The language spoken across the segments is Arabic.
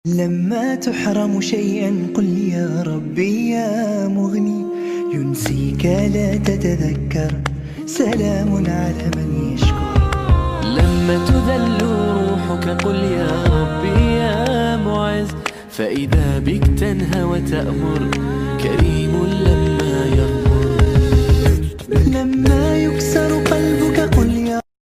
لما تحرم شيئا قل يا ربي يا مغني، ينسيك لا تتذكر، سلام على من يشكر. لما تذل روحك قل يا ربي يا معز، فإذا بك تنهى وتأمر، كريم لما يغفر. لما يكسر قلبك قل يا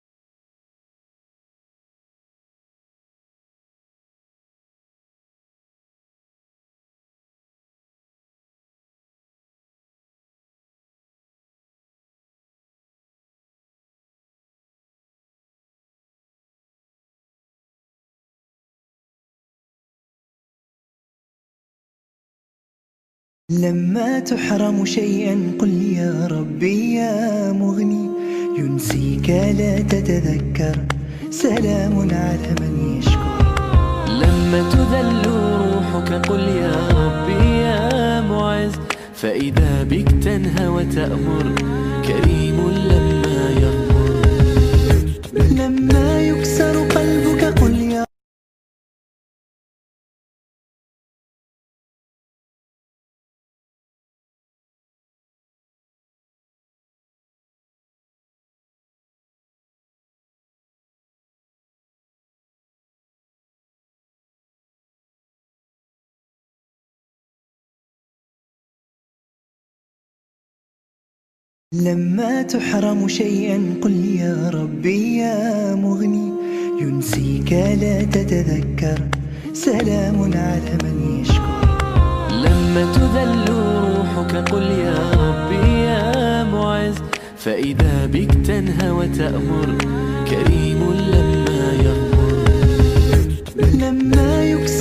لما تحرم شيئا قل يا ربي يا مغني، ينسيك لا تتذكر، سلام على من يشكر. لما تذل روحك قل يا ربي يا معز، فإذا بك تنهى وتأمر، كريم لما يغفر. لما يكسر قلبك قل يا لما تحرم شيئا قل يا ربي يا مغني، ينسيك لا تتذكر، سلام على من يشكر. لما تذل روحك قل يا ربي يا معز، فإذا بك تنهى وتأمر، كريم لما يغفر. لما يكسر